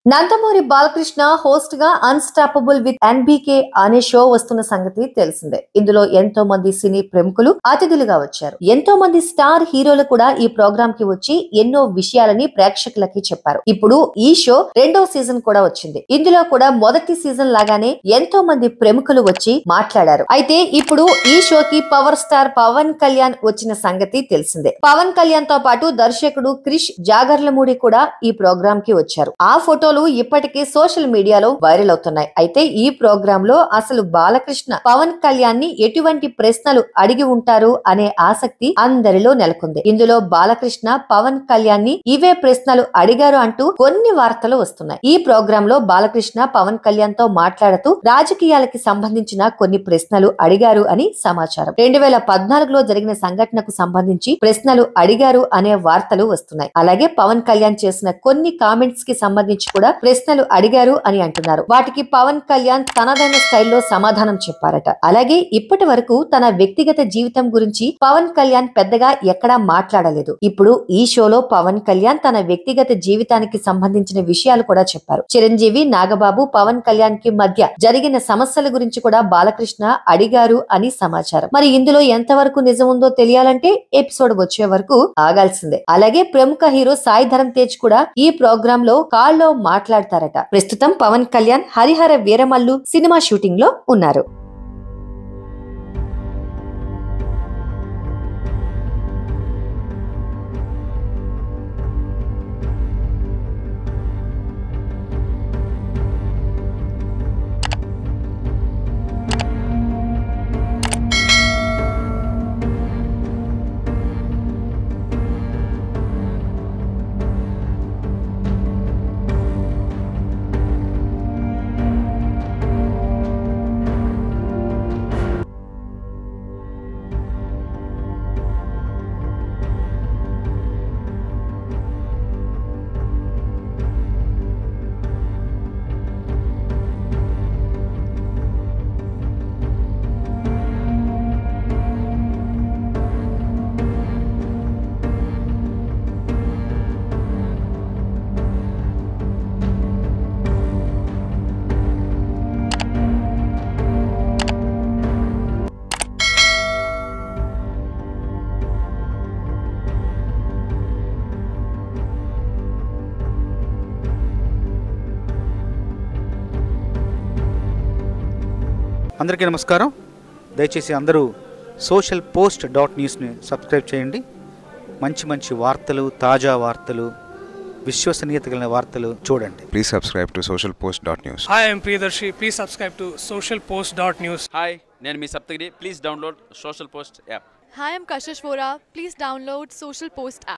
Nandamuri Balakrishna host గా unstoppable with NBK అనే show వస్తున్న సంగతి తెలిసిందే. ఇందులో ఎంతో మంది సినీ ప్రముఖులు అతిథులుగా వచ్చారు. ఎంతో మంది స్టార్ హీరోలు కూడా ఈ ప్రోగ్రామ్ కి వచ్చి ఎన్నో విషయాలని ప్రేక్షకులకి చెప్పారు. ఇప్పుడు ఈ షో రెండో సీజన్ కూడా వచ్చింది. ఇందులో కూడా మొదటి సీజన్ లాగానే ఎంతో మంది ప్రముఖులు వచ్చి మాట్లాడారు. అయితే ఇప్పుడు ఈ షోకి పవర్ స్టార్ పవన్ కళ్యాణ్ వచ్చిన సంగతి తెలిసిందే. పవన్ కళ్యాణ్ తో పాటు దర్శకుడు క్రిష్ జాగర్లమూడి కూడా ఈ ప్రోగ్రామ్ కి వచ్చారు. ఆ ఫోటోలు ఇప్పటికే సోషల్ మీడియాలో వైరల్ అవుతున్నాయి. అయితే ఈ ప్రోగ్రామ్ లో అసలు బాలకృష్ణ పవన్ కళ్యాణ్ ని ఎటువంటి ప్రశ్నలు అడిగి ఉంటారు అనే ఆసక్తి అందరిలో నెలకొంది. ఇందులో బాలకృష్ణ పవన్ కళ్యాణ్ ని ఇవే ప్రశ్నలు అడిగారు అంటూ కొన్ని వార్తలు వస్తున్నాయి. ఈ ప్రోగ్రామ్ లో బాలకృష్ణ పవన్ కళ్యాణ్ తో మాట్లాడుతూ రాజకీయాలకి సంబంధించిన కొన్ని ప్రశ్నలు అడిగారు అని సమాచారం. 2014లో జరిగిన సంఘటనకు సంబంధించి ప్రశ్నలు అడిగారు అనే వార్తలు వస్తున్నాయి. అలాగే పవన్ కళ్యాణ్ చేసిన కొన్ని కామెంట్స్ కి సంబంధించి కూడా ప్రశ్నలు అడిగారు అని అంటున్నారు. వాటికి పవన్ కళ్యాణ్ తనదైన స్టైల్లో సమాధానం చెప్పారట. అలాగే ఇప్పటి వరకు తన వ్యక్తిగత జీవితం గురించి పవన్ కళ్యాణ్ పెద్దగా ఎక్కడా మాట్లాడలేదు. ఇప్పుడు ఈ షోలో పవన్ కళ్యాణ్ తన వ్యక్తిగత జీవితానికి సంబంధించిన విషయాలు కూడా చెప్పారు. చిరంజీవి, నాగబాబు, పవన్ కళ్యాణ్ కి మధ్య జరిగిన సమస్యల గురించి కూడా బాలకృష్ణ అడిగారు అని సమాచారం. మరి ఇందులో ఎంతవరకు నిజం ఉందో తెలియాలంటే ఎపిసోడ్ వచ్చే వరకు ఆగాల్సిందే. అలాగే ప్రముఖ హీరో సాయి ధరమ్ తేజ్ కూడా ఈ ప్రోగ్రామ్ లో కాల్లో మాట్లాడతారట. ప్రస్తుతం పవన్ కళ్యాణ్ హరిహర వీరమల్లు సినిమా షూటింగ్ లో ఉన్నారు. అందరికీ నమస్కారం. దయచేసి అందరూ socialpost.newsని సబ్స్క్రైబ్ చేయండి. మంచి మంచి వార్తలు, తాజా వార్తలు, విశ్వసనీయత కలిగిన వార్తలు చూడండి. Please subscribe to socialpost.news. Hi, I'm Priyadarshi. Please subscribe to socialpost.news. Hi, నేను మీ Saptagiri. Please download Social Post app. Hi, I'm Kashish Vora. Please download Social Post app.